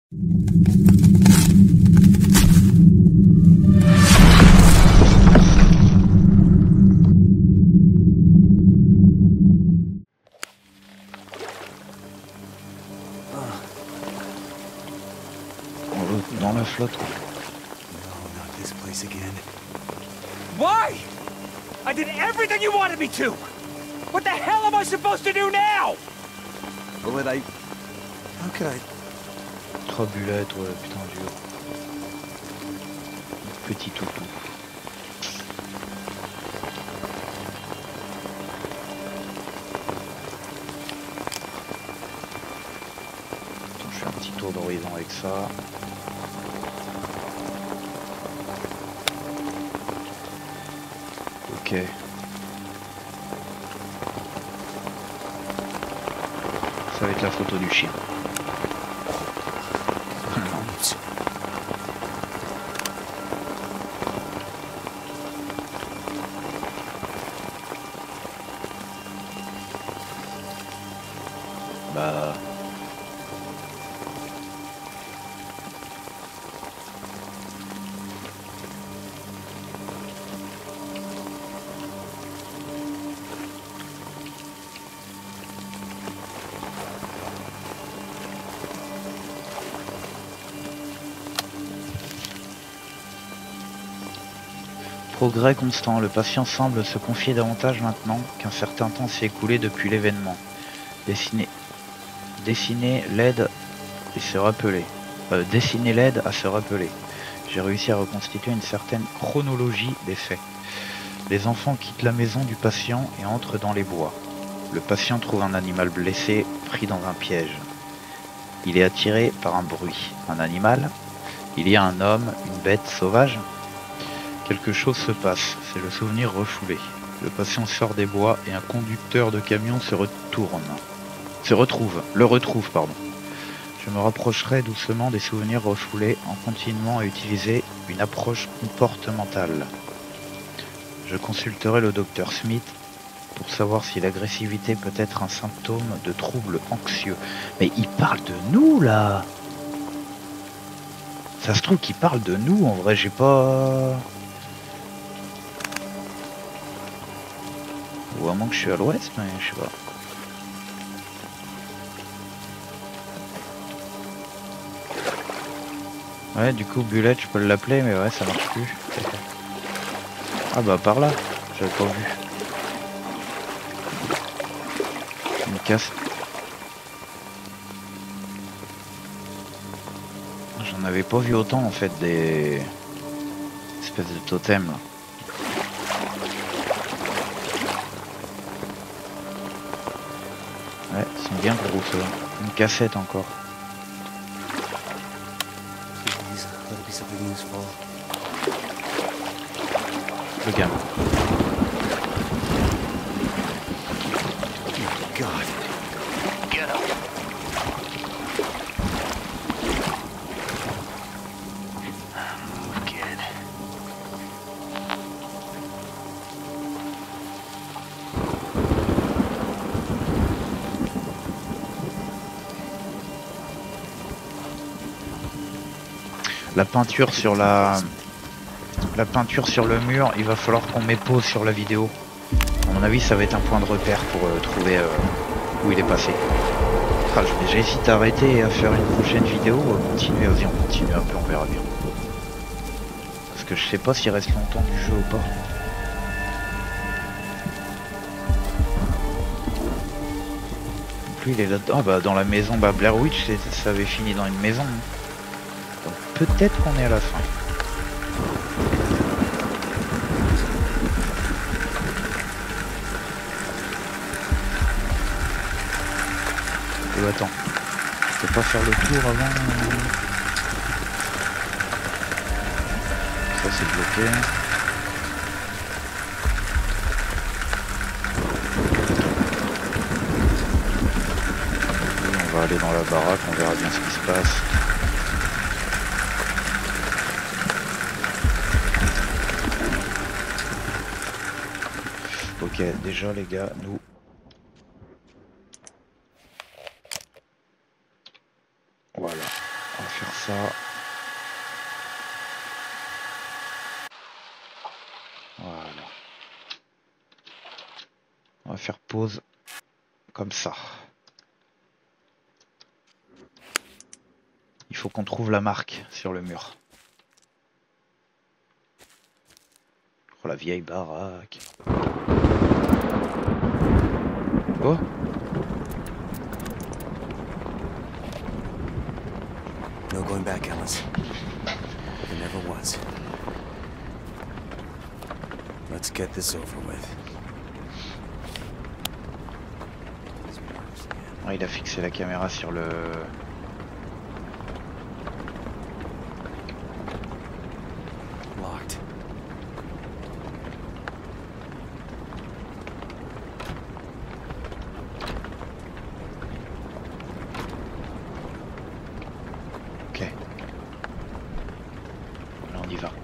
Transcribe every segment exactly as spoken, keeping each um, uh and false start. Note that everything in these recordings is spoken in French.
Dans la flotte. No, not this place again. Why? I did everything you wanted me to! What the hell am I supposed to do now? Bullet, I... How could I... Trois bulettes, ouais, putain dur. Petit toutou. Attends, je fais un petit tour d'horizon avec ça. Ok. Ça va être la photo du chien. Bah... Progrès constant, le patient semble se confier davantage maintenant qu'un certain temps s'est écoulé depuis l'événement. Dessiner, dessiner l'aide et se rappeler. Euh, dessiner l'aide à se rappeler. J'ai réussi à reconstituer une certaine chronologie des faits. Les enfants quittent la maison du patient et entrent dans les bois. Le patient trouve un animal blessé, pris dans un piège. Il est attiré par un bruit. Un animal? Il y a un homme, une bête sauvage? Quelque chose se passe, c'est le souvenir refoulé. Le patient sort des bois et un conducteur de camion se retourne. Se retrouve, le retrouve, pardon. Je me rapprocherai doucement des souvenirs refoulés en continuant à utiliser une approche comportementale. Je consulterai le docteur Smith pour savoir si l'agressivité peut être un symptôme de troubles anxieux. Mais il parle de nous, là! Ça se trouve qu'il parle de nous, en vrai, j'ai pas... Ou à moins que je suis à l'ouest, mais je sais pas. Ouais, du coup, Bullet, je peux l'appeler, mais ouais, ça marche plus. Ah bah par là, j'avais pas vu. Il me casse. J'en avais pas vu autant en fait des espèces de totems là. Ouais, ils sont bien gros ceux-là. Une cassette encore. Le gamin. God. Get up. Kid. La peinture sur la... La peinture sur le mur, il va falloir qu'on met pause sur la vidéo. À mon avis, ça va être un point de repère pour euh, trouver euh, où il est passé. Ah, j'hésite à arrêter et à faire une prochaine vidéo ou à continuer. Vas-y, on continue un peu, on verra bien. Parce que je sais pas s'il reste longtemps du jeu ou pas. Donc lui, il est là-dedans. Ah bah dans la maison, bah Blair Witch, ça avait fini dans une maison. Donc peut-être qu'on est à la fin. Euh, attends, je peux pas faire le tour avant. Ça c'est bloqué. Et on va aller dans la baraque, on verra bien ce qui se passe. Ok, déjà les gars, nous... Voilà, on va faire ça. Voilà. On va faire pause comme ça. Il faut qu'on trouve la marque sur le mur. Oh la vieille baraque. Oh. No going back, Alice. There never was. Let's get this over with. Ah, il a fixé la caméra sur le... Locked. Ok. Là on y va.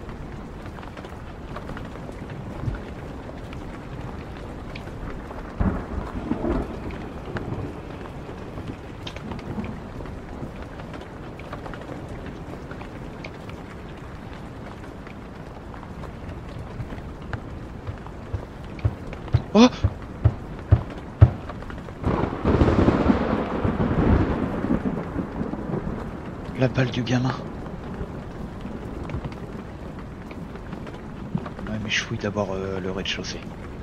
Oh! La balle du gamin. Ouais mais je fouille d'abord euh, le rez-de-chaussée.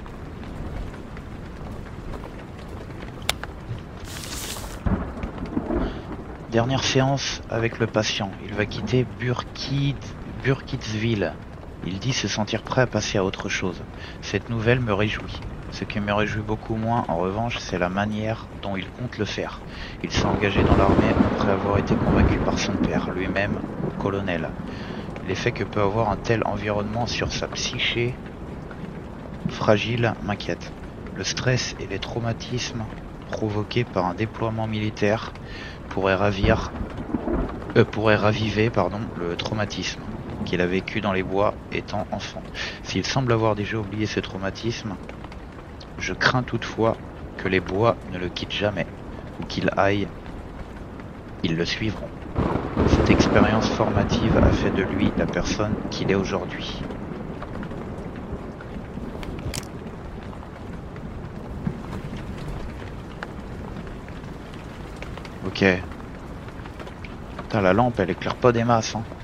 Dernière séance avec le patient. Il va quitter Burkitt, Burkittsville. Il dit se sentir prêt à passer à autre chose. Cette nouvelle me réjouit. Ce qui me réjouit beaucoup moins, en revanche, c'est la manière dont il compte le faire. Il s'est engagé dans l'armée après avoir été convaincu par son père, lui-même colonel. L'effet que peut avoir un tel environnement sur sa psyché fragile m'inquiète. Le stress et les traumatismes provoqués par un déploiement militaire pourraient ravir, euh, pourraient raviver pardon, le traumatisme qu'il a vécu dans les bois étant enfant. S'il semble avoir déjà oublié ce traumatisme, je crains toutefois que les bois ne le quittent jamais, ou qu'il aille, ils le suivront. Cette expérience formative a fait de lui la personne qu'il est aujourd'hui. Ok. Putain, la lampe, elle éclaire pas des masses, hein.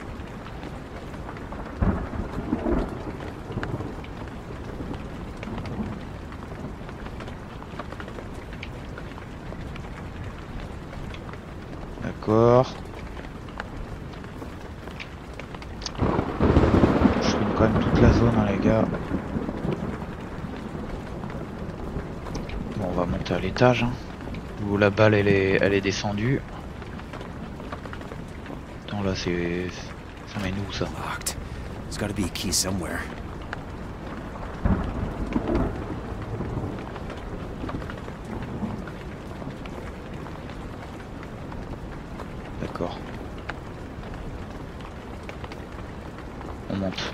D'accord. Je fouille quand même toute la zone, hein, les gars. Bon, on va monter à l'étage, hein, où la balle elle est, elle est descendue. Attends, là c'est... Ça met nous ça. Locked. There's gotta be a key somewhere. D'accord. On monte.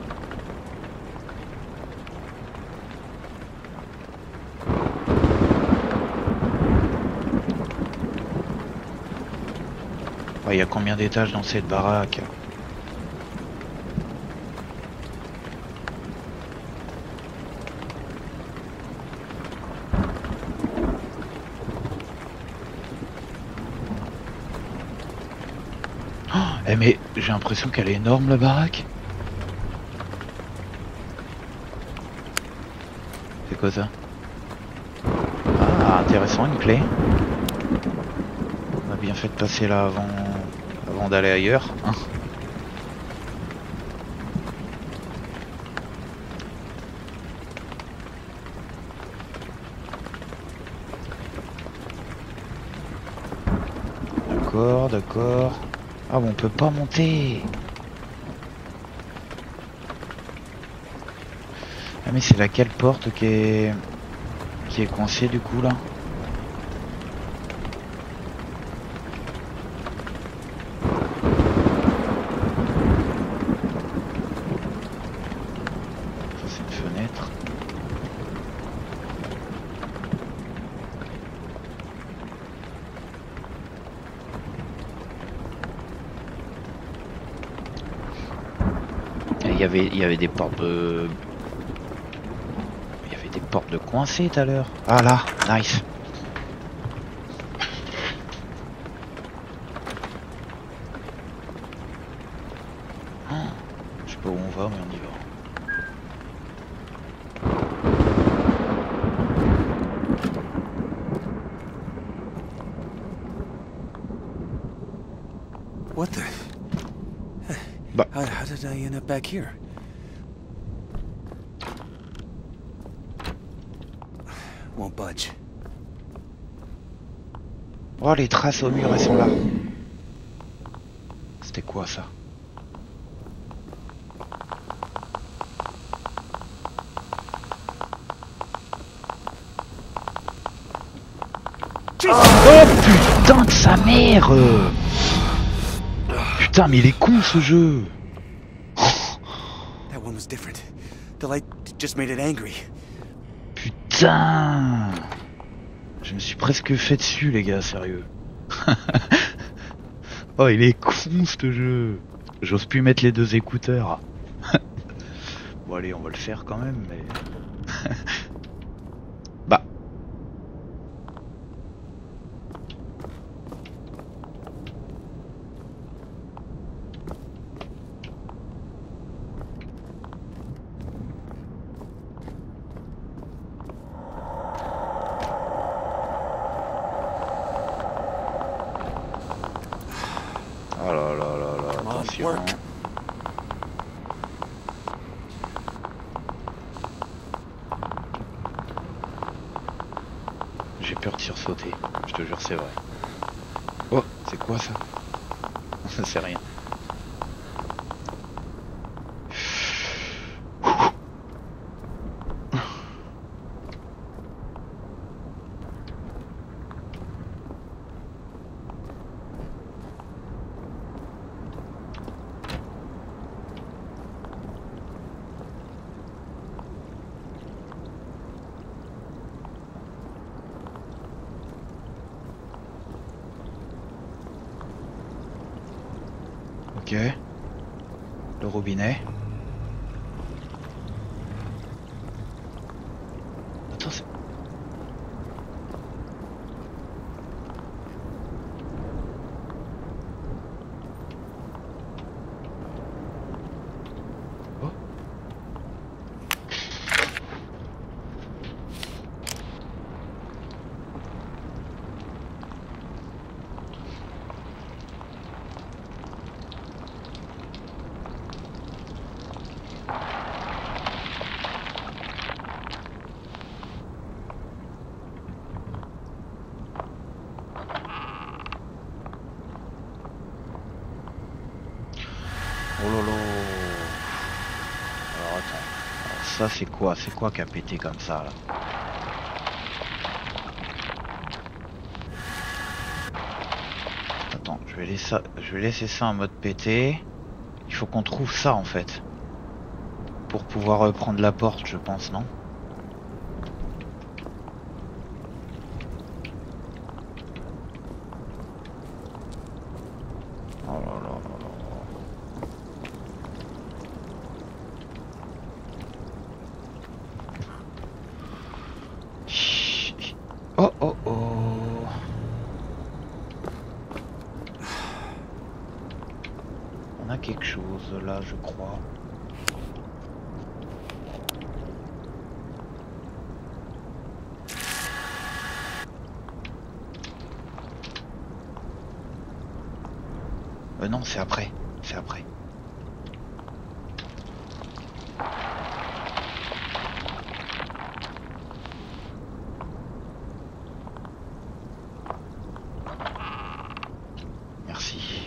Il y a combien d'étages dans cette baraque? Oh, eh mais j'ai l'impression qu'elle est énorme la baraque. C'est quoi ça? Ah, intéressant, une clé. On a bien fait de passer là avant, avant d'aller ailleurs. Hein. D'accord, d'accord. Ah bon, on peut pas monter. Ah mais c'est laquelle porte qui est qui est coincée du coup là? Ça c'est une fenêtre. y avait, il y avait des portes de... Il y avait des portes de coincées tout à l'heure. Ah là, nice. Oh, je sais pas où on va, mais on y va. What the? Bah. How, how did I end up back here? Won't budge. Oh, les traces au mur, elles sont là. C'était quoi ça? Oh putain de sa mère! Putain, mais il est con ce jeu! That one was different. The light just made it angry. Putain! Je me suis presque fait dessus, les gars, sérieux. Oh, il est con ce jeu! J'ose plus mettre les deux écouteurs. Bon, allez, on va le faire quand même, mais. Bah. Oh là là là là, Come on, attention. work. J'ai peur de sursauter, je te jure c'est vrai. Oh, c'est quoi ça? Ça c'est rien. Ok. Le robinet. Attends, c'est... Oh. Oh lolo. Alors attends. Alors ça c'est quoi? C'est quoi qui a pété comme ça là? Attends, je vais laisser ça, je vais laisser ça en mode pété. Il faut qu'on trouve ça en fait. Pour pouvoir reprendre la porte, je pense, non? Oh là là là là. Oh oh oh. On a quelque chose là, je crois. Euh non, c'est après, c'est après. Merci.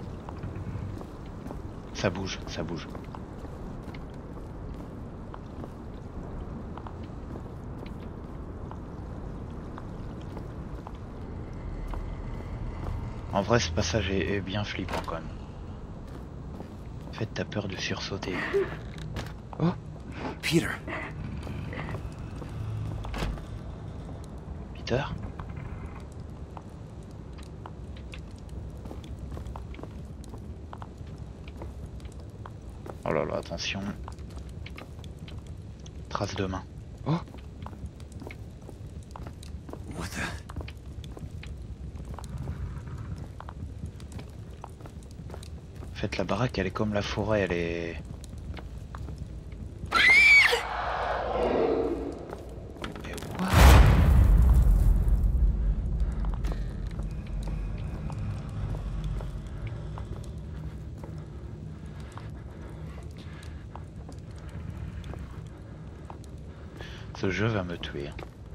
Ça bouge, ça bouge. En vrai, ce passage est, est bien flippant quand même. En fait, t'as peur de sursauter. Oh, Peter. Peter? Oh là là, attention. Trace de main. Oh! What the? En fait, la baraque, elle est comme la forêt, elle est... Mais what? Ce jeu va me tuer.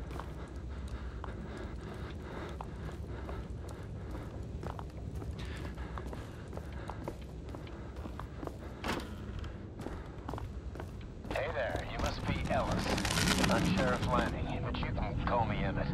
Hey there, you must be Ellis. I'm Sheriff Lanning, but you can call me Emmett.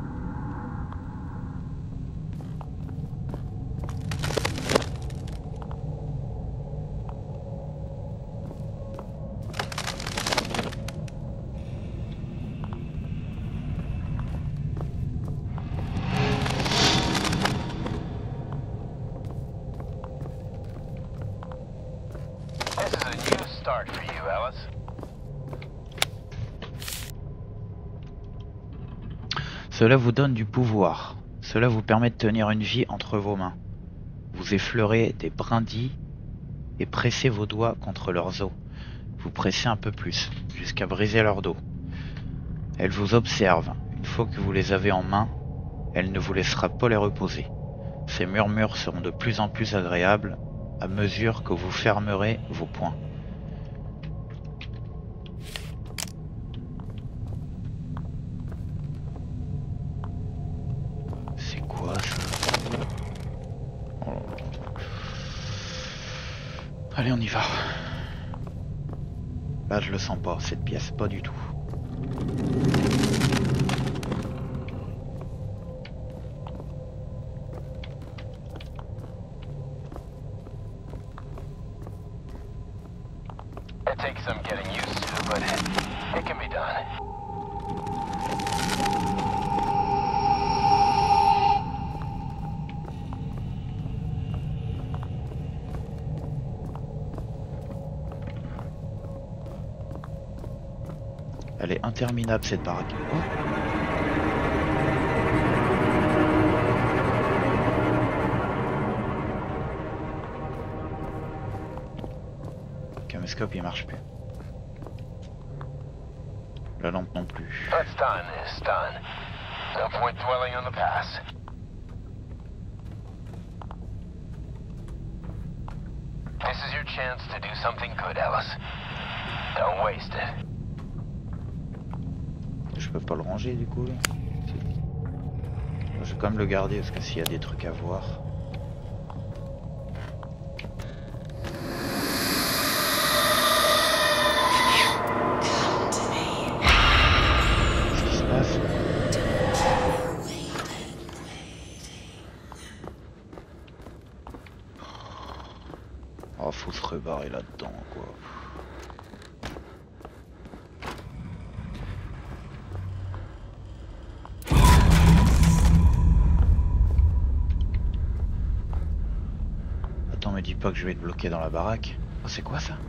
This is a new start for you, Ellis. Cela vous donne du pouvoir. Cela vous permet de tenir une vie entre vos mains. Vous effleurez des brindilles et pressez vos doigts contre leurs os. Vous pressez un peu plus, jusqu'à briser leur dos. Elles vous observent. Une fois que vous les avez en main, elle ne vous laissera pas les reposer. Ces murmures seront de plus en plus agréables à mesure que vous fermerez vos poings. C'est quoi ça? Oh là là. Allez, on y va. Là, je le sens pas, cette pièce, pas du tout. It takes some getting used to, but it can be done. Elle est interminable cette baraque. Oh. Le caméscope il marche plus. La lampe non plus. Let's done this, done. No point dwelling on the past. This is your chance to do something good, Ellis. Don't waste it. Je peux pas le ranger du coup là. Je vais quand même le garder parce que s'il y a des trucs à voir. Qu'est-ce qui se passe? Oh, faut se rebarrer là-dedans quoi. Attends, me dis pas que je vais être bloqué dans la baraque. Oh, c'est quoi ça?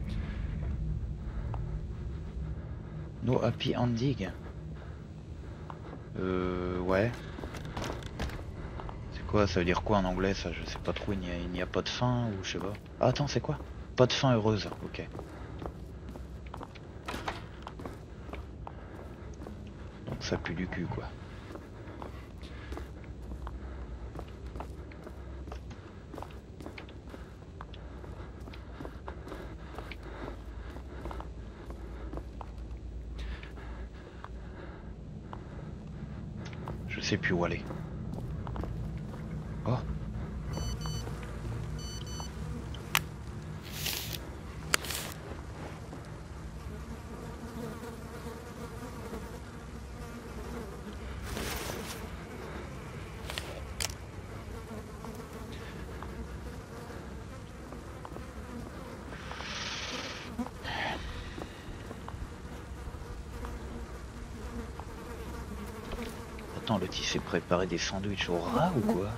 No happy ending. Euh... Ouais. C'est quoi? Ça veut dire quoi en anglais ça? Je sais pas trop, il n'y a, il n'y a pas de fin ou je sais pas. Ah, attends, c'est quoi? Pas de fin heureuse, ok. Donc ça pue du cul quoi. Je sais plus où aller. Oh. Attends, le type s'est préparé des sandwichs au rat ou quoi?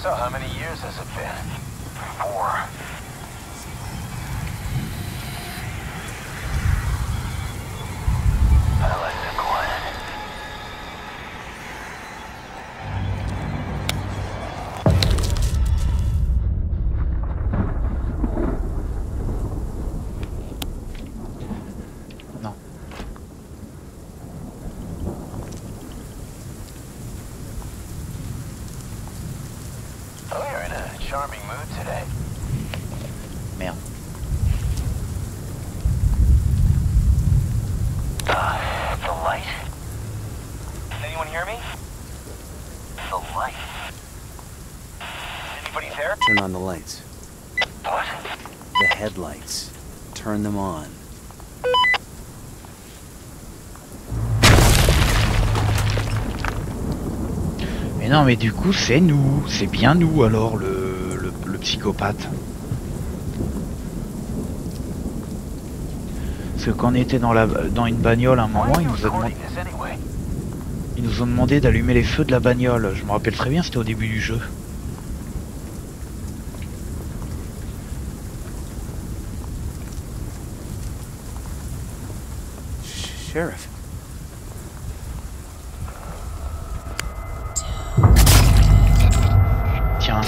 So how many years has it been? Four. Alice, quiet. Non. Oh, you're in a charming mood today. Merde. Uh, the light? Anyone hear me? The light. Anybody there? Turn on the lights. What? The headlights. Turn them on. Mais non, mais du coup, c'est nous. C'est bien nous, alors, le, le, le psychopathe. Parce que quand on était dans, la, dans une bagnole à un moment, ils nous, a demandé, ils nous ont demandé d'allumer les feux de la bagnole. Je me rappelle très bien, c'était au début du jeu. Sheriff. Tiens.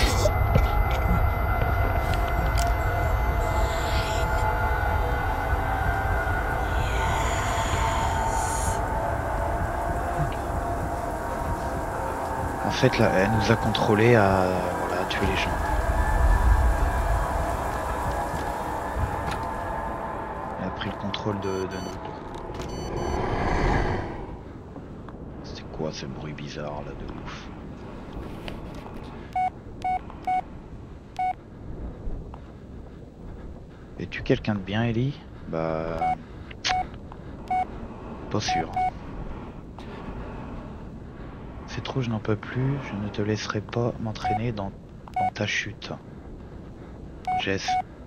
En fait, là, elle nous a contrôlé à, voilà, à tuer les gens. Elle a pris le contrôle de, de nous. C'est quoi ce bruit bizarre là de ouf? Es-tu quelqu'un de bien, Ellie? Bah... Pas sûr. C'est trop, je n'en peux plus, je ne te laisserai pas m'entraîner dans, dans ta chute. Jess.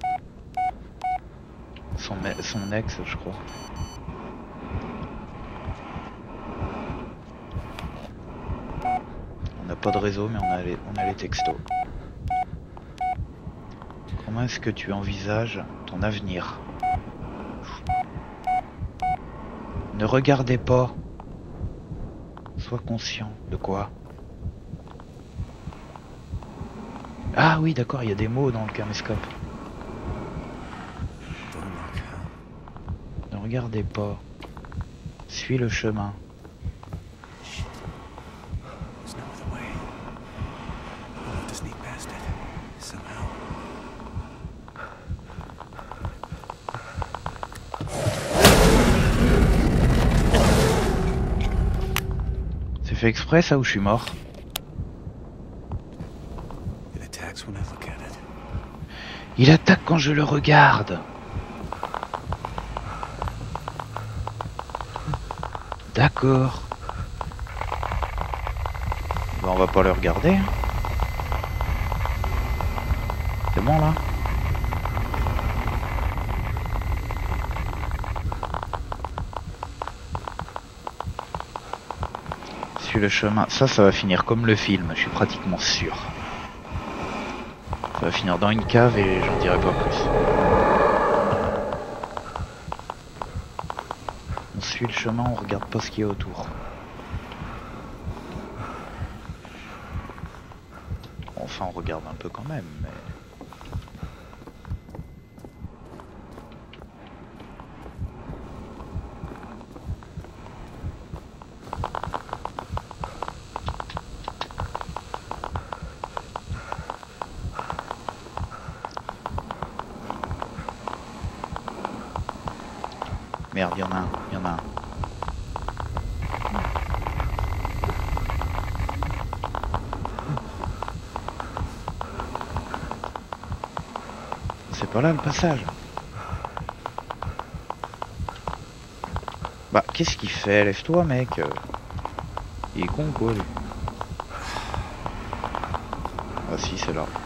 Son, son ex, je crois. On n'a pas de réseau, mais on a les, on a les textos. Comment est-ce que tu envisages ton avenir? Ne regardez pas. Sois conscient de quoi? Ah oui, d'accord, il y a des mots dans le caméscope. Ne regardez pas. Suis le chemin. C'est fait exprès ça ou je suis mort? Il attaque quand je le regarde. D'accord. Ben, on va pas le regarder. C'est bon là? Suis le chemin. Ça, ça va finir comme le film, je suis pratiquement sûr. Ça va finir dans une cave et j'en dirai pas plus. On suit le chemin, on regarde pas ce qu'il y a autour. Enfin, on regarde un peu quand même, mais... Merde, il y en a un, il y en a un. C'est pas là le passage. Bah, qu'est-ce qu'il fait? Lève-toi, mec. Il est con ou quoi, lui? Ah si, c'est là.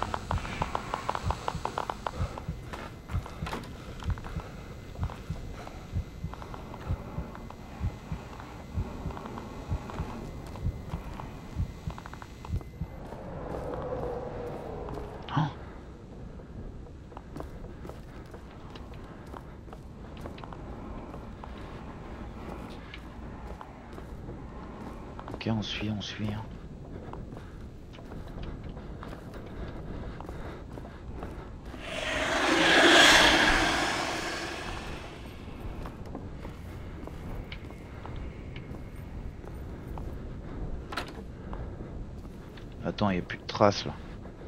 on suit, on suit. Hein. Attends, il n'y a plus de traces là.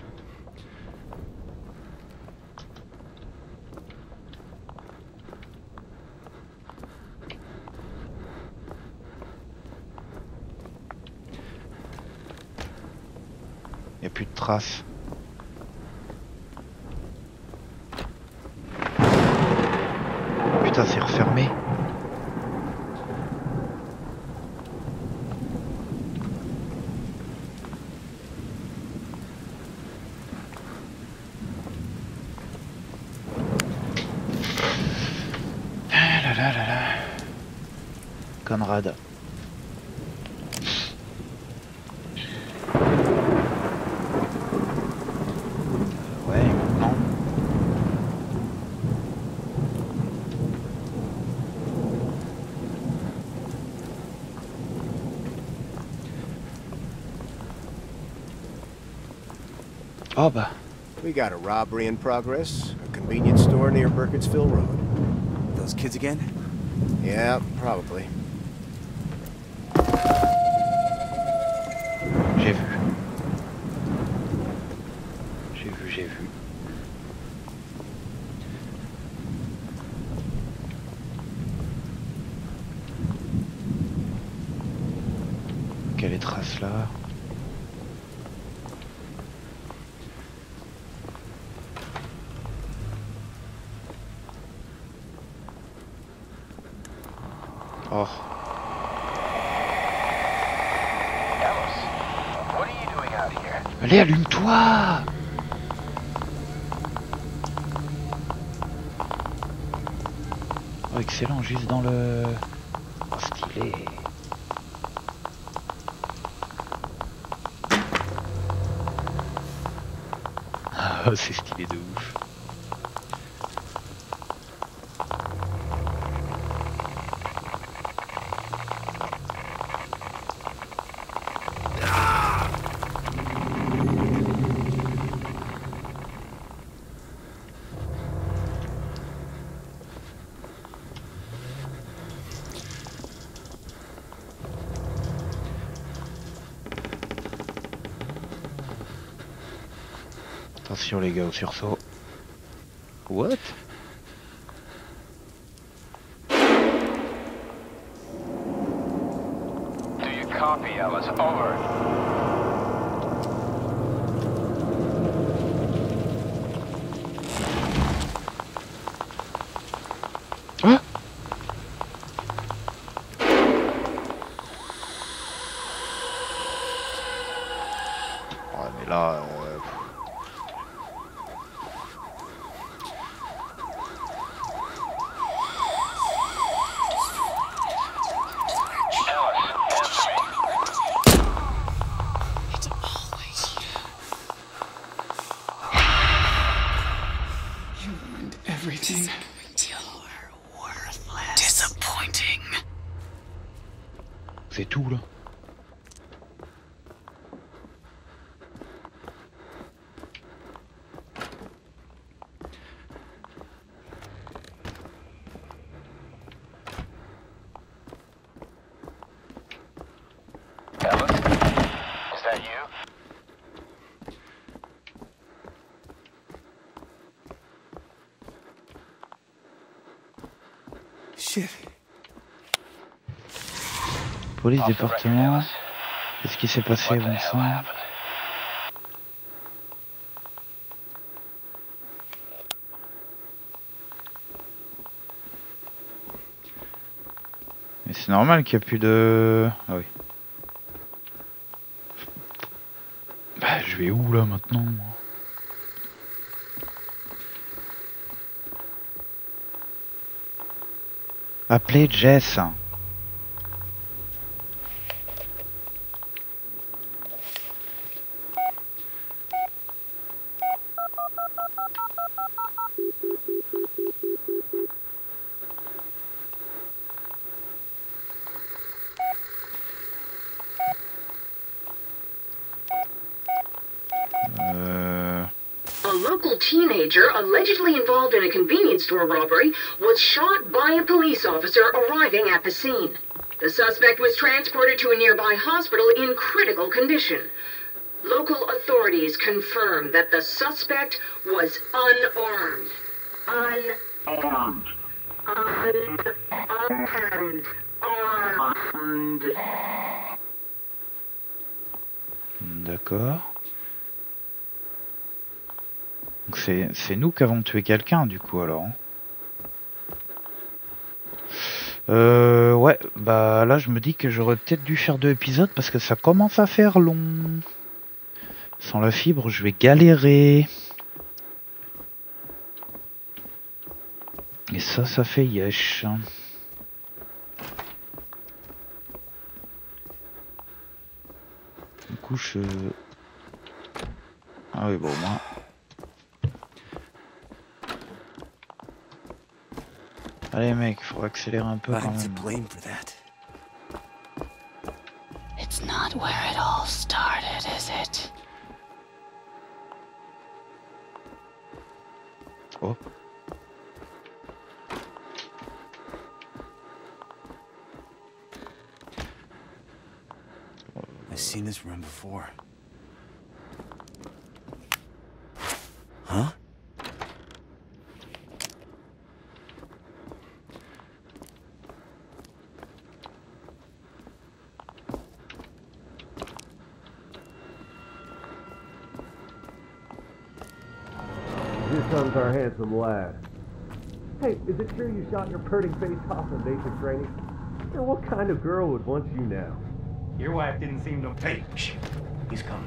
Il n'y a plus de traces. Putain, c'est refermé. Ah là là là là. Conrad. Oh bah. We got a robbery in progress. A convenience store near Burkittsville Road. Those kids again? Yeah, probably. J'ai vu. J'ai vu, j'ai vu. Quelle est trace là? Oh. Alice, what are you doing out here? Allez, allume-toi! Oh, excellent, juste dans le... Oh, stylé. Ah, c'est stylé de ouf. Attention les gars au sursaut. What? Do you copy, Alice? Over. Hein? Ouais mais là... Euh... Everything. Disappointing. C'est tout là. Alice, is that you? Shit. Police Off the record, département. Alice. Qu'est-ce qui s'est passé, What the bon hell sang? happened? Mais c'est normal qu'il n'y a plus de... Ah oui. Bah je vais où là maintenant? Appelez Jess. local teenager allegedly involved in a convenience store robbery was shot by a police officer arriving at the scene. The suspect was transported to a nearby hospital in critical condition. Local authorities confirmed that the suspect was unarmed. Unarmed. Unarmed. Unarmed. D'accord. Donc c'est c'est nous qui avons tué quelqu'un du coup alors. Euh ouais, bah là je me dis que j'aurais peut-être dû faire deux épisodes parce que ça commence à faire long. Sans la fibre, je vais galérer. Et ça, ça fait yesh. Du coup, je... Ah oui, bon, moi... Allez mec, faut accélérer un peu quand I'm to même. blame for that. It's not where it all started, is it? Oh. I've seen this room before. Huh? Here comes our handsome lad. Hey, is it true you shot your purring face off in basic training? And what kind of girl would want you now? Your wife didn't seem to... Hey, shh. He's coming.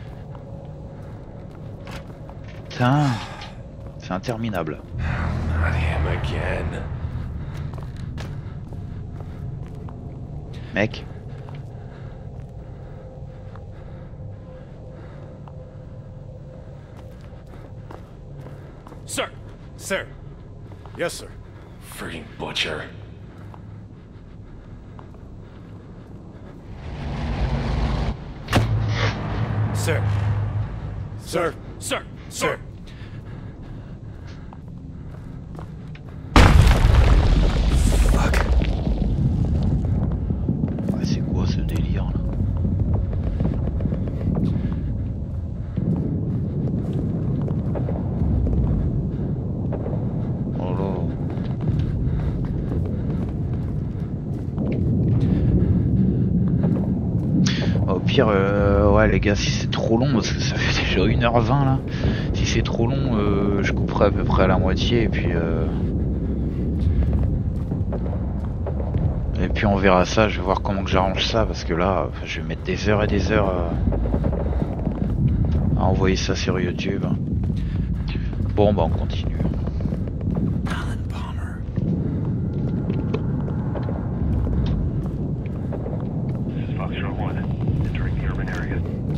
Putain, c'est interminable. Not him again. Mec. Sir! Sir! Yes, sir. Frigging butcher. Sir! Sir! Sir! Sir! Fuck. Ouais, c'est quoi ce délire là? Oh là. Au pire, euh, ouais les gars, si c'est trop long, parce que ça fait déjà une heure vingt là, si c'est trop long, euh, je couperai à peu près à la moitié et puis... Euh... Et puis on verra ça, je vais voir comment que j'arrange ça, parce que là, je vais mettre des heures et des heures à, à envoyer ça sur YouTube. Bon bah on continue. Alan Palmer. This is Foxtrot one, entering the urban area.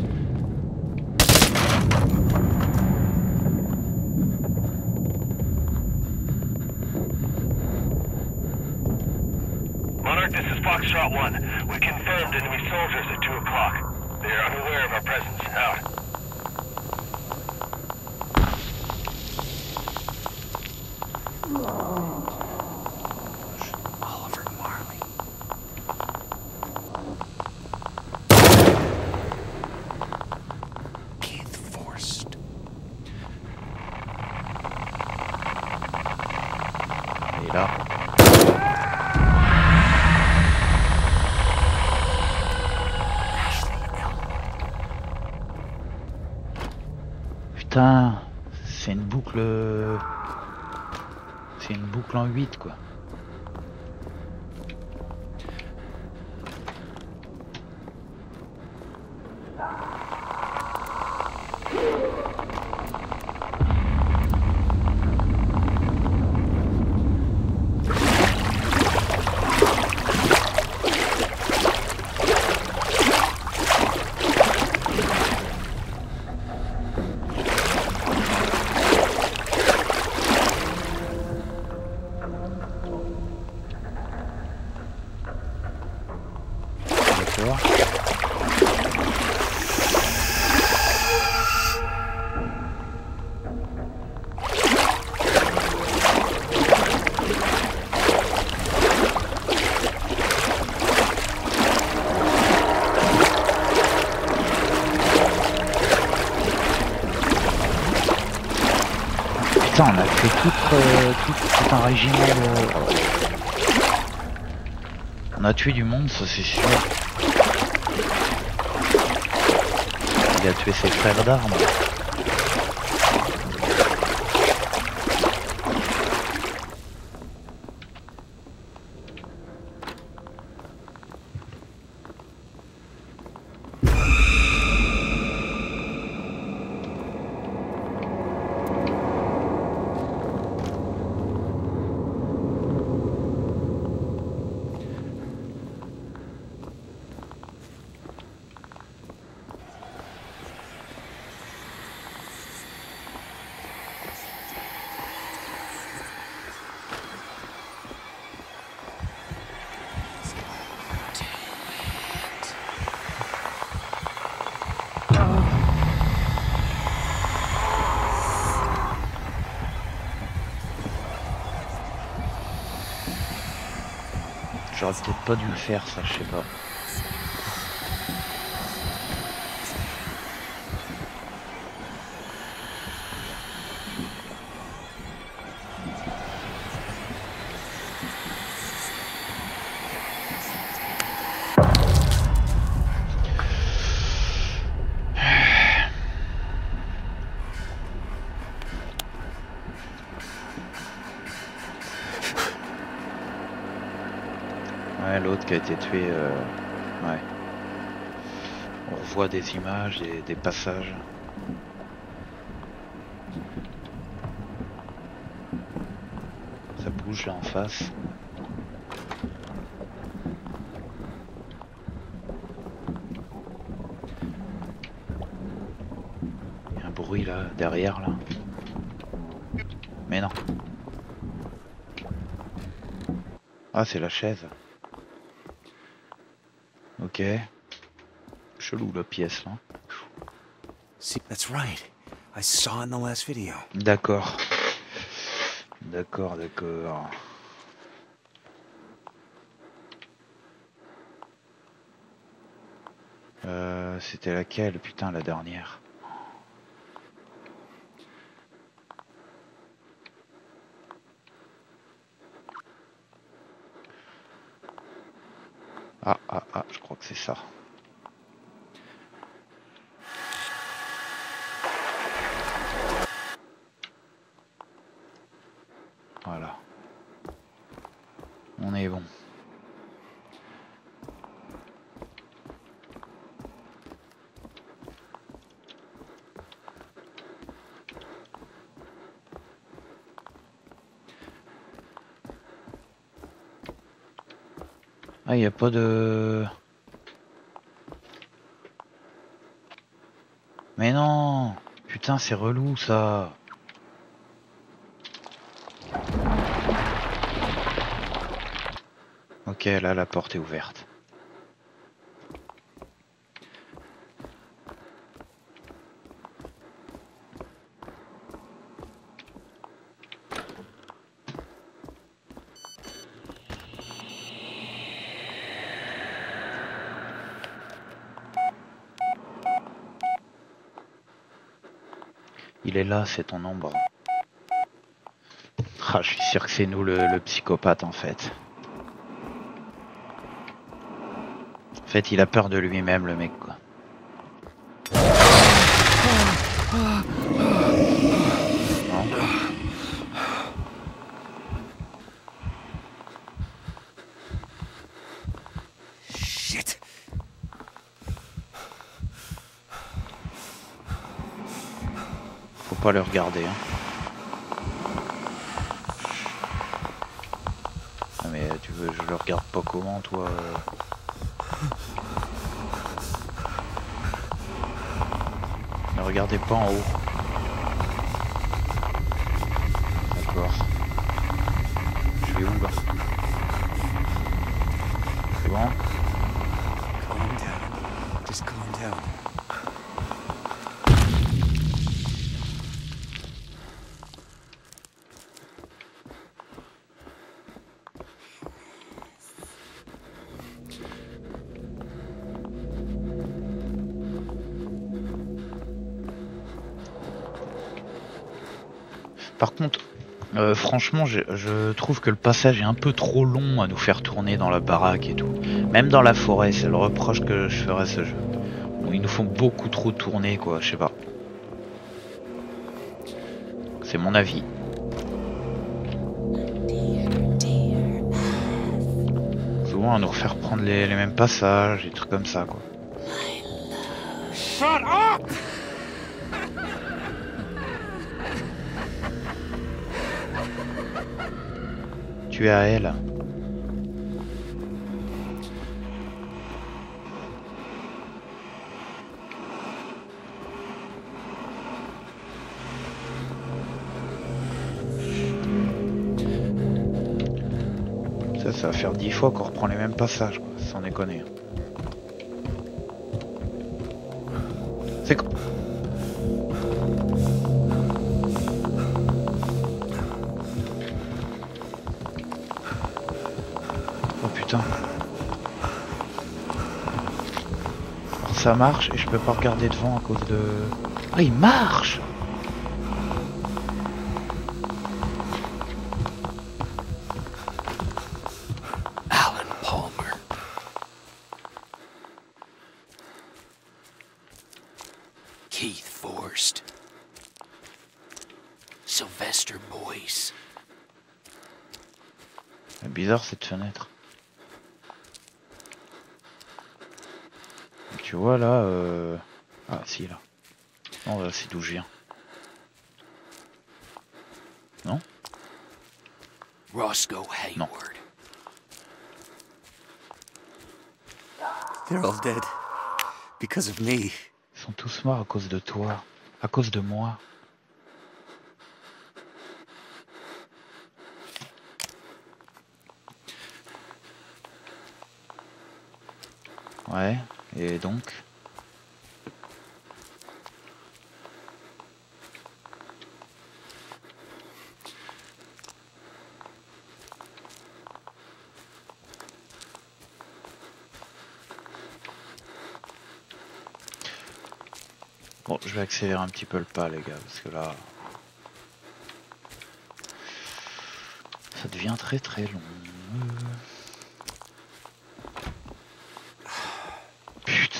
Monarch, this is Foxtrot one. We confirmed enemy soldiers at two o'clock. They are unaware of our presence. Out. Oliver Marley. Keith Forrest. Et là... Putain, c'est une boucle... C'est une boucle en huit quoi. Putain, on a fait tout, euh, tout, tout un régiment de... On a tué du monde, ça c'est sûr. Il a tué ses frères d'armes. J'aurais peut-être pas dû le faire, ça, je sais pas. Ouais, l'autre qui a été tué, euh... ouais. On revoit des images et des passages. Ça bouge là en face. Il y a un bruit là, derrière là. Mais non. Ah, c'est la chaise. Ok. Chelou la pièce là. See, that's right. I saw it in the last video. D'accord. D'accord, d'accord. Euh, c'était laquelle, putain, la dernière? Ah, ah, ah, je crois que c'est ça. Voilà. On est bon. Ah, il n'y a pas de... Mais non! Putain, c'est relou ça! Ok, là, la porte est ouverte. Il est là, c'est ton ombre. Ah, je suis sûr que c'est nous le, le psychopathe en fait. En fait, il a peur de lui-même, le mec, quoi. Non. Shit. Faut pas le regarder, hein. Ah, mais tu veux, je le regarde pas comment, toi euh... Ne regardez pas en haut. D'accord. Je vais où là? C'est bon? Calm down. Just calm down. Par contre, euh, franchement, je, je trouve que le passage est un peu trop long à nous faire tourner dans la baraque et tout. Même dans la forêt, c'est le reproche que je ferais à ce jeu. Bon, ils nous font beaucoup trop tourner, quoi, je sais pas. C'est mon avis. Souvent, à nous refaire prendre les, les mêmes passages, des trucs comme ça, quoi. Shut up! Tu es à elle. Ça, ça va faire dix fois qu'on reprend les mêmes passages, quoi, sans déconner. C'est quoi? Oh putain. Alors ça marche et je peux pas regarder devant à cause de... Ah, il marche! Alan Palmer. Keith Forrest. Sylvester Boyce. C'est bizarre cette fenêtre. Tu vois là, euh... ah si là. Non là c'est d'où je viens. Non? Roscoe Hayward. Non. They're all dead. Because of me. Ils sont tous morts à cause de toi. À cause de moi. Ouais, et donc? Bon, je vais accélérer un petit peu le pas les gars, parce que là... ça devient très très long. Putain.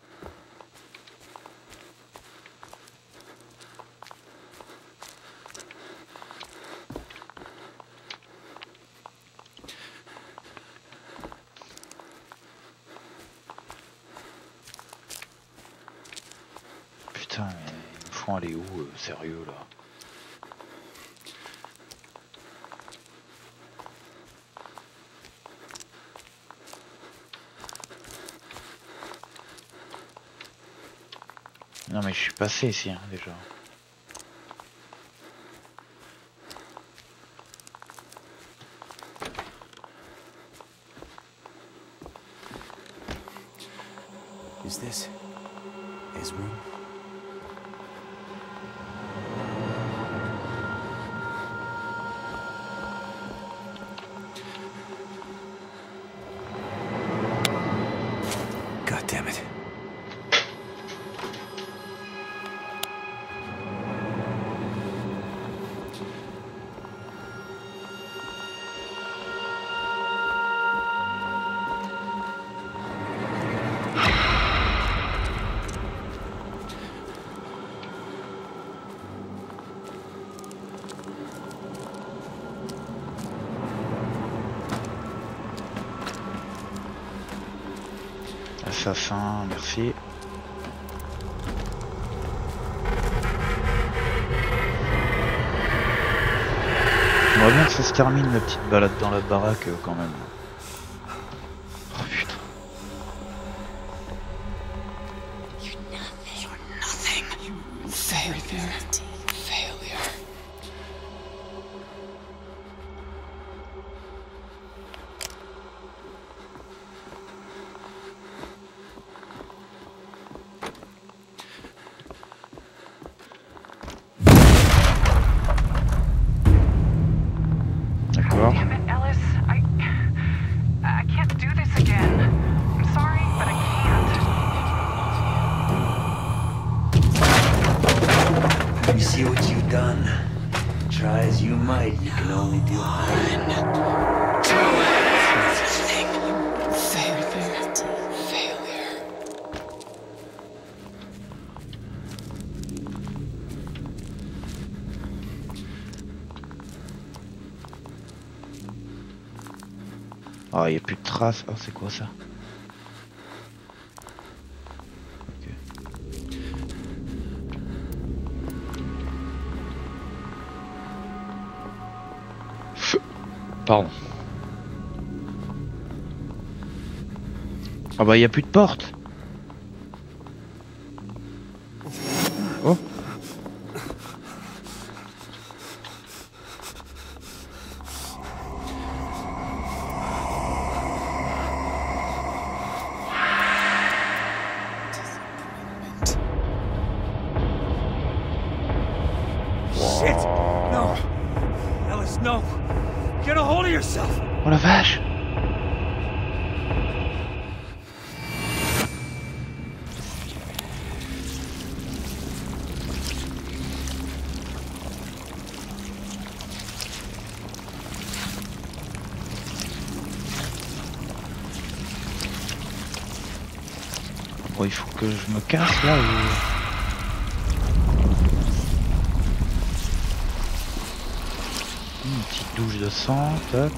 Putain, mais ils me font aller où, euh, sérieux là? Non mais je suis passé ici hein, déjà. Is this his room? God damn it. Assassin, merci. J'aimerais bien que ça se termine la petite balade dans la baraque euh, quand même. Oh putain. Failure. Failure. D'accord. Damn it, Ellis. I... I can't do this again. I'm sorry, but I can't. You see what you've done? Try as you might, you can only do Oh, il n'y a plus de traces. Oh, c'est quoi ça? Ok. Pardon. Ah bah il n'y a plus de porte. Oh. Shit! No! Ellis, no! Get a hold of yourself! Oh la vache! Bon, il faut que je me casse là ou... Une petite douche de sang, toc.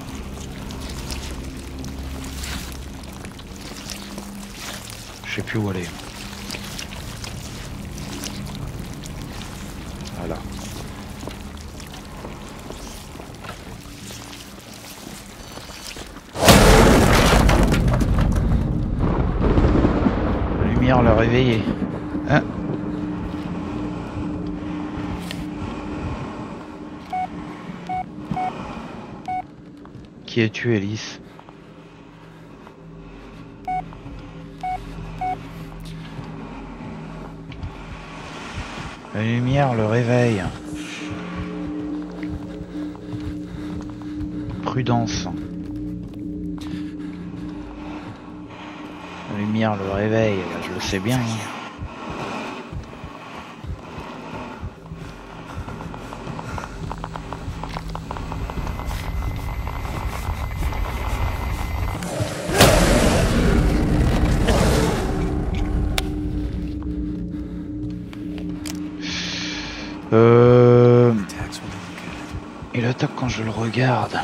Je sais plus où aller. Voilà. La lumière l'a réveillé. Hein? Qui es-tu, Ellis? La lumière le réveille. Prudence. La lumière le réveille, je le sais bien. Euh... Il attaque quand je le regarde.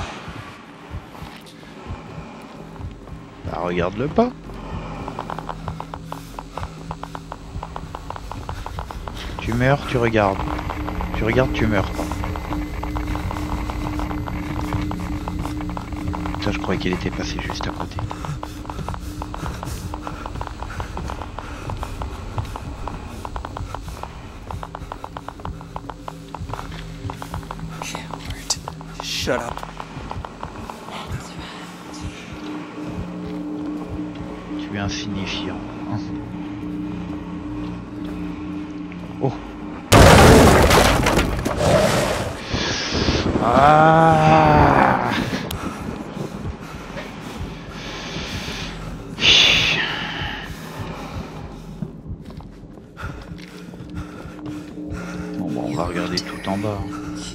Bah regarde-le pas. Tu meurs, tu regardes. Tu regardes, tu meurs. Ça, je croyais qu'il était passé juste à côté. Shut up. Tu es insignifiant. Oh. Ah. Bon, bon, on va regarder tout en bas.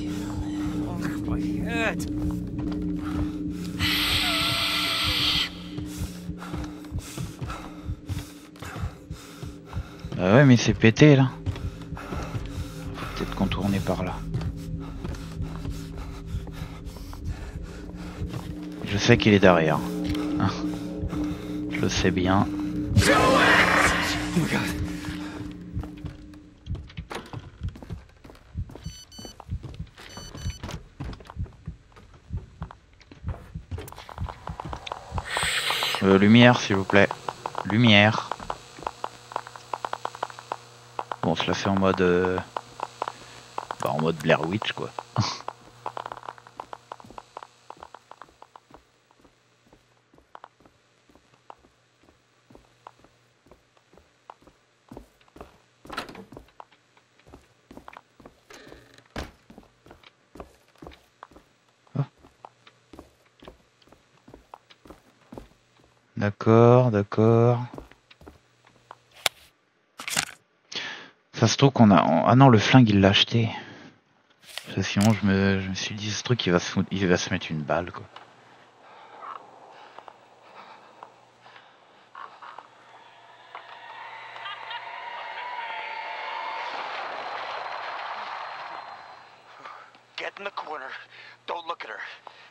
Ah ouais, mais c'est pété là. Faut peut-être contourner par là. Je sais qu'il est derrière. Hein. Je le sais bien. Oh my God. Euh, lumière, s'il vous plaît. Lumière. Bon, on se la fait en mode... Euh... Bah, en mode Blair Witch, quoi. D'accord, d'accord. Ça se trouve qu'on a... Ah non, le flingue, il l'a acheté. Parce que sinon je me, je me suis dit ce truc il va se foutre, il va se mettre une balle quoi. Get in the corner. Don't look at her.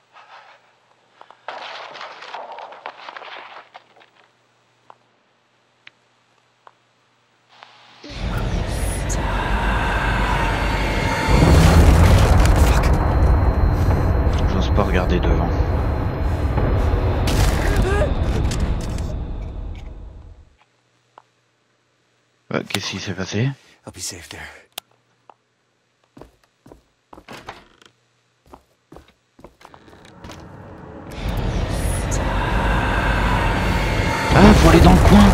J'ose pas regarder devant. Ouais, qu'est-ce qui s'est passé? I'll be safe there. Ah, faut aller dans le coin.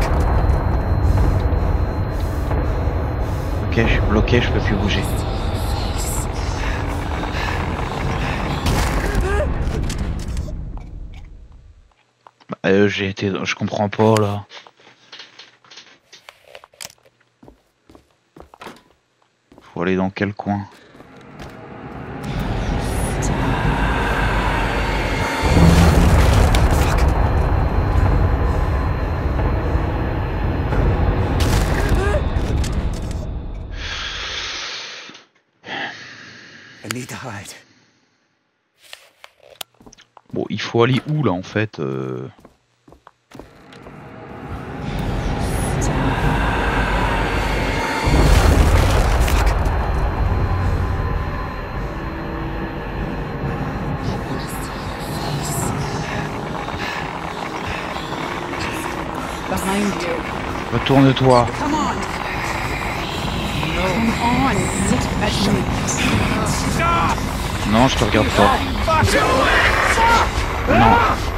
Ok, je suis bloqué, je peux plus bouger. Bah, euh, j'ai été... Je comprends pas, là. Faut aller dans quel coin? I need to hide. Bon, il faut aller où, là, en fait euh... Behind you. Retourne-toi. Come on. Come on. Look at me. Non, je te regarde pas. Non.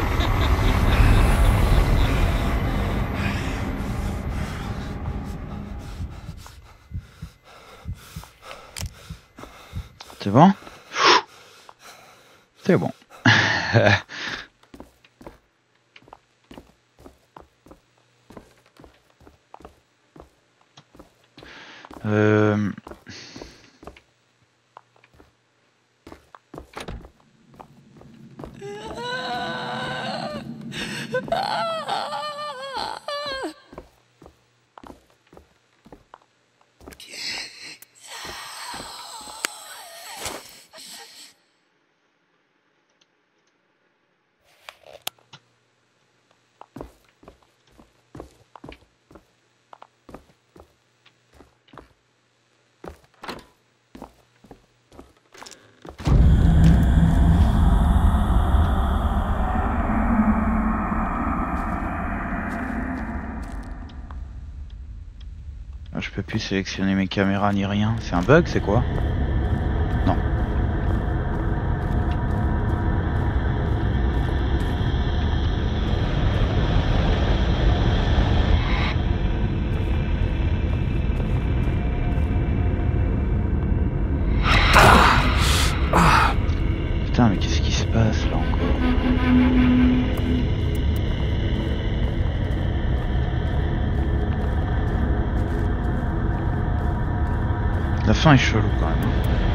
C'est bon? C'est bon. euh... Je peux plus sélectionner mes caméras ni rien. C'est un bug, c'est quoi? Non. Putain, mais qu'est-ce qui se passe là encore? La fin est chelou quand même.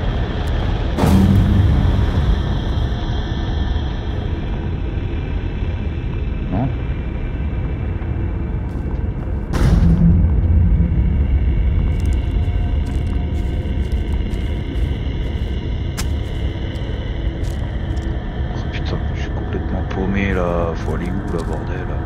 Non? Oh putain, je suis complètement paumé là. Faut aller où là, bordel là?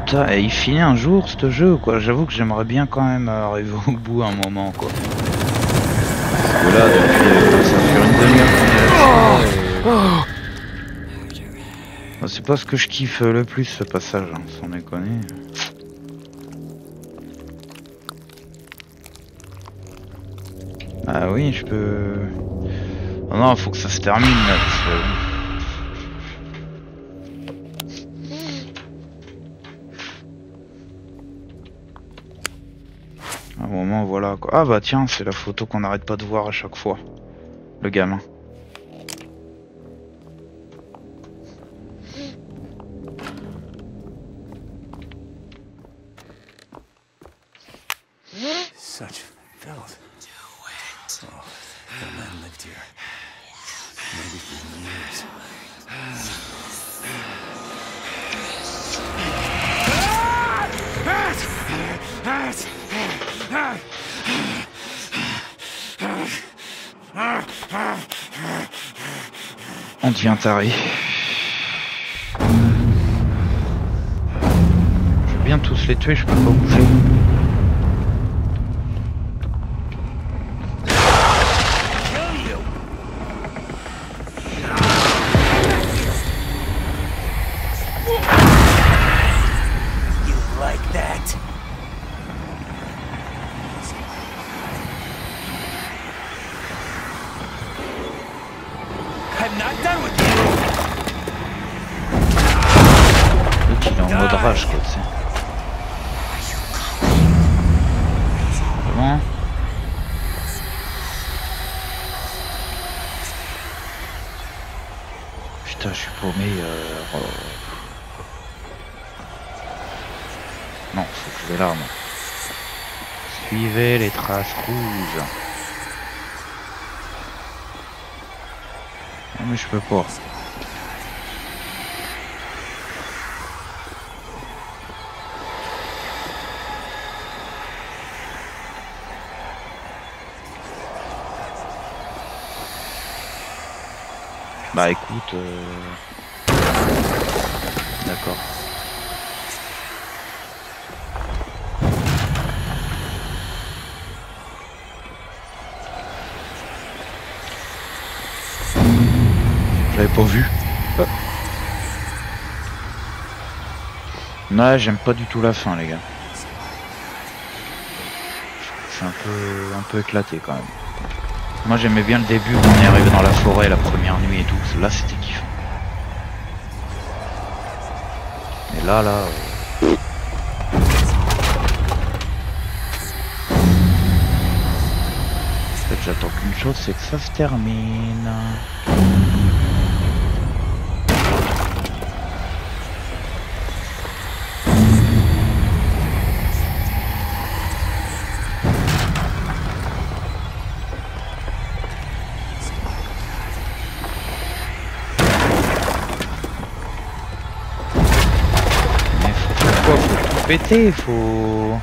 Putain, et il finit un jour ce jeu quoi. J'avoue que j'aimerais bien quand même arriver au bout un moment quoi. Parce que là depuis euh, ça fait une demi-heure qu'on est là. Et... C'est pas ce que je kiffe le plus ce passage, hein, sans déconner. Ah oui, je peux... Oh non, faut que ça se termine là. Parce que... À un moment, voilà quoi. Ah bah tiens, c'est la photo qu'on n'arrête pas de voir à chaque fois. Le gamin. Such filth. Oh, the man lived here. Maybe for years. On devient taré. Je veux bien tous les tuer, je peux pas bouger. Rage quoi, tu sais. Vraiment. Putain, je suis paumé. Euh... Oh. Non, faut que je vais là, moi. Suivez les traces rouges. Non, mais je peux pas. Bah écoute, euh... d'accord. J'avais pas vu. Oh. Non, j'aime pas du tout la fin, les gars. C'est un peu, un peu éclaté quand même. Moi j'aimais bien le début quand on est arrivé dans la forêt la première nuit et tout, là c'était kiffant. Et là là... Euh... En fait j'attends qu'une chose, c'est que ça se termine. Péter, faut...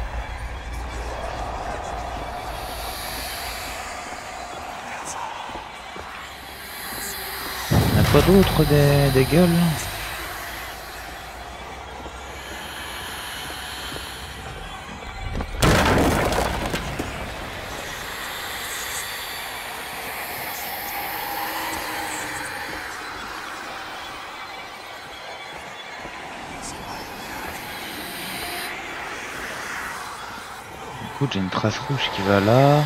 Y'a pas d'autres des, des gueules là. J'ai une trace rouge qui va là.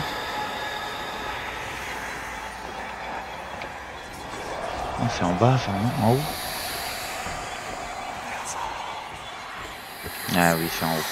Oh, c'est en bas, ça, non? En haut? Ah oui, c'est en haut.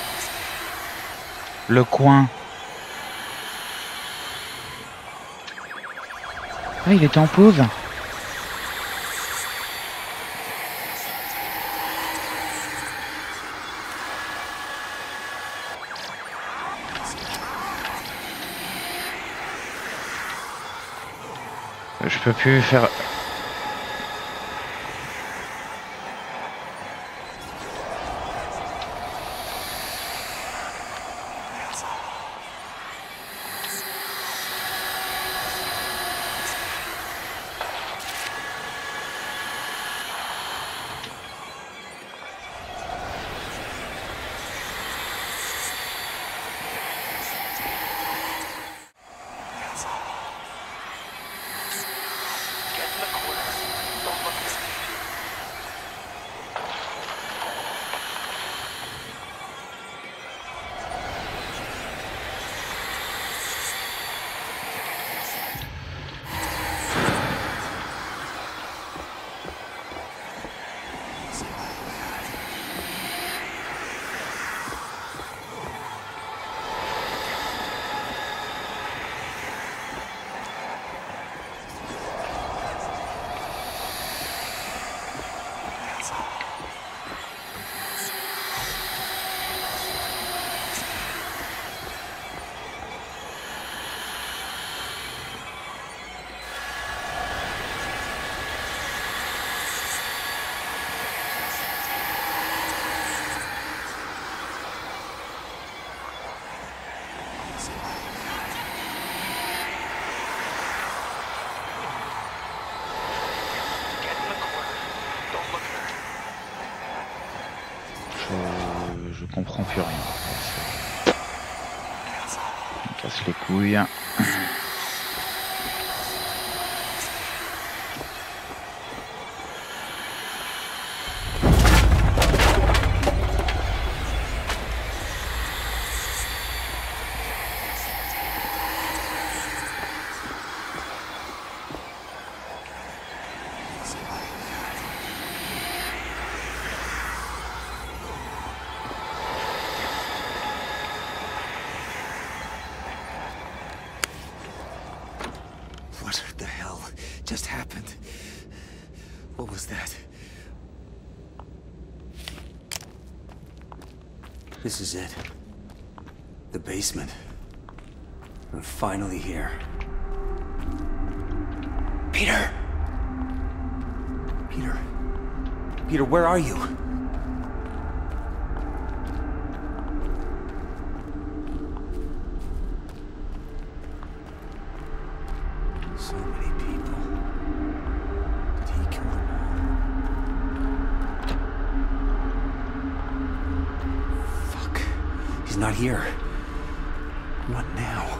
Le coin. Ah, il était en pause. Je peux plus faire... Je comprends plus rien. On casse les couilles. What the hell just happened? What was that? This is it. The basement. We're finally here. Peter! Peter. Peter, where are you? So many people. Did he kill them all? Fuck. He's not here. What now?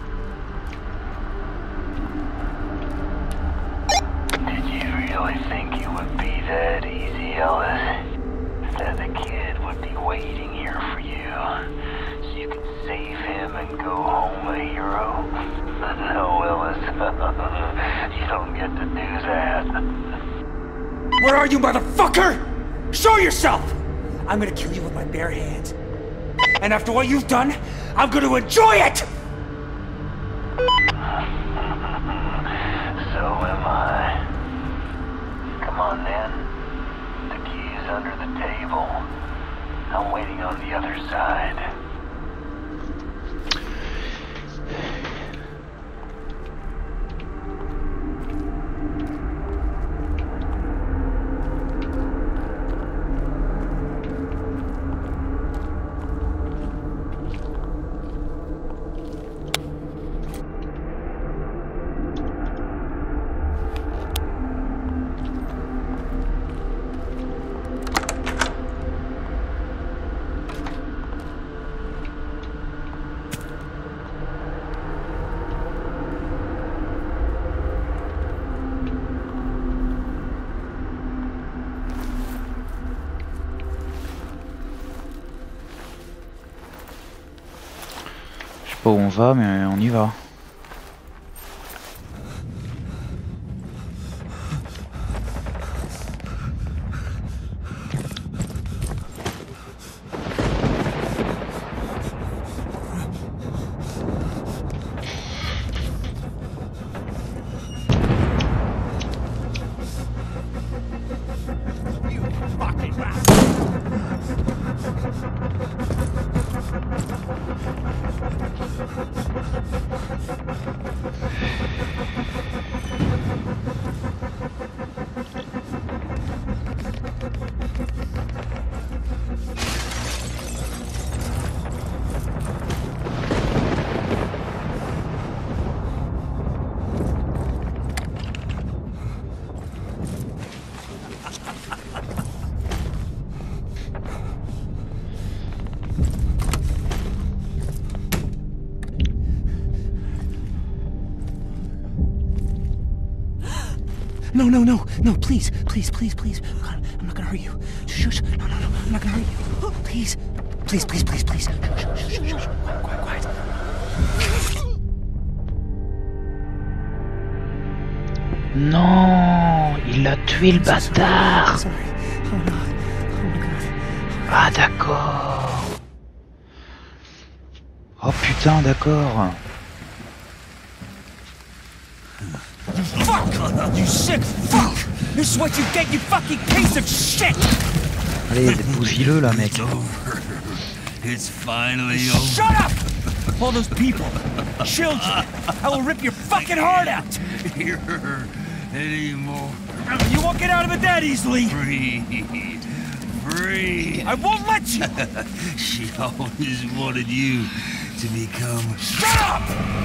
Did you really think it would be that easy, Ellis? That the kid would be waiting here for you, so you could save him and go home a hero? No, Ellis. You don't get to do that. Where are you, motherfucker? Show yourself! I'm gonna kill you with my bare hands. And after what you've done, I'm gonna enjoy it! So am I. Come on, then. The key is under the table. I'm waiting on the other side. Je sais pas où on va, mais on y va. No, no, no, no, please, please, please, please. God, I'm not gonna hurt you. Shh, shh, no, no, no, I'm not gonna hurt you. Please, please, please, please, please. Shh, shh, shh, shh, shh. Quiet, quiet, quiet. Non, il a tué le bâtard. Sorry. Oh no. Oh my god. Ah d'accord. Oh putain, d'accord. Fuck! You sick fuck! This is what you get, you fucking piece of shit! Allez, bousille-le là, mec. It's finally over. Shut up! All those people, children, I will rip your fucking heart out! Here anymore. You won't get out of it that easily! Free. Free. I won't let you! She always wanted you to become. Shut up!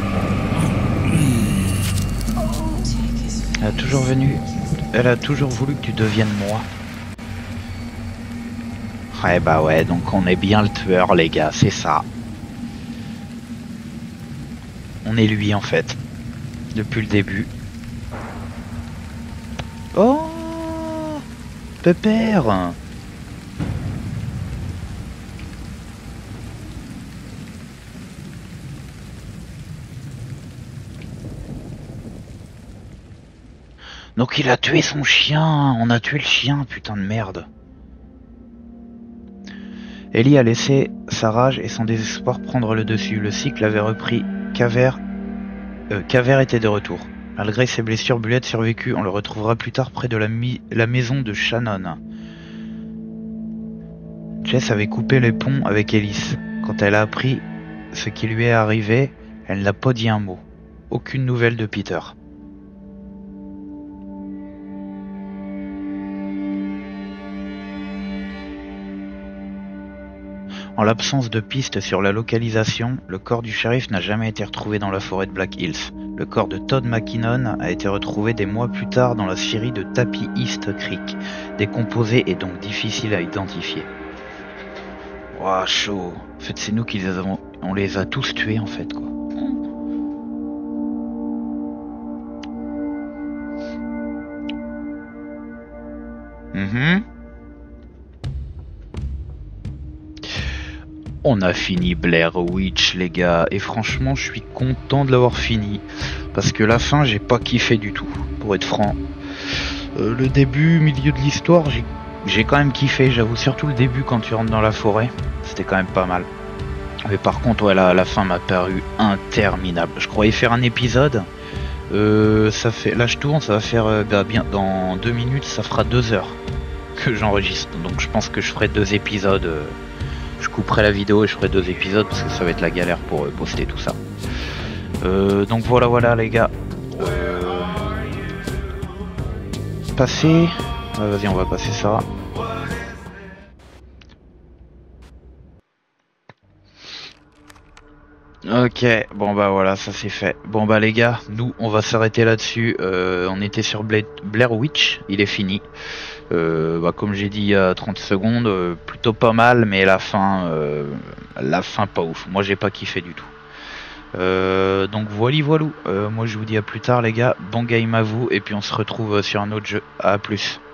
Elle a toujours venu. Elle a toujours voulu que tu deviennes moi. Ouais bah ouais, donc on est bien le tueur les gars, c'est ça. On est lui en fait. Depuis le début. Oh Pépère. Donc il a tué son chien, on a tué le chien, putain de merde. Ellie a laissé sa rage et son désespoir prendre le dessus. Le cycle avait repris. Kaver, euh, Kaver était de retour. Malgré ses blessures, Bullet survécut. On le retrouvera plus tard près de la, mi la maison de Shannon. Jess avait coupé les ponts avec Ellis. Quand elle a appris ce qui lui est arrivé, elle n'a pas dit un mot. Aucune nouvelle de Peter. En l'absence de pistes sur la localisation, le corps du shérif n'a jamais été retrouvé dans la forêt de Black Hills. Le corps de Todd McKinnon a été retrouvé des mois plus tard dans la scierie de Tappy East Creek, décomposé et donc difficile à identifier. Ouah, chaud. En fait, c'est nous qui les avons... On les a tous tués, en fait, quoi. Mhm. On a fini Blair Witch les gars, et franchement je suis content de l'avoir fini, parce que la fin j'ai pas kiffé du tout, pour être franc. Euh, le début, milieu de l'histoire, j'ai quand même kiffé, j'avoue, surtout le début quand tu rentres dans la forêt, c'était quand même pas mal. Mais par contre ouais, la, la fin m'a paru interminable, je croyais faire un épisode, euh, ça fait, là je tourne, ça va faire euh, bah, bien dans deux minutes, ça fera deux heures que j'enregistre, donc je pense que je ferai deux épisodes. Euh, Je couperai la vidéo et je ferai deux épisodes parce que ça va être la galère pour euh, poster tout ça. Euh, donc voilà, voilà les gars. Euh... Passer. Ah, vas-y, on va passer ça. Ok, bon bah voilà, ça c'est fait. Bon bah les gars, nous on va s'arrêter là-dessus. Euh, on était sur Bla Blair Witch, il est fini. Euh, bah, comme j'ai dit il y a trente secondes, euh, plutôt pas mal, mais la fin, euh, la fin pas ouf. Moi j'ai pas kiffé du tout. Euh, donc voilà, voilà. Euh, moi je vous dis à plus tard les gars. Bon game à vous et puis on se retrouve sur un autre jeu. À plus.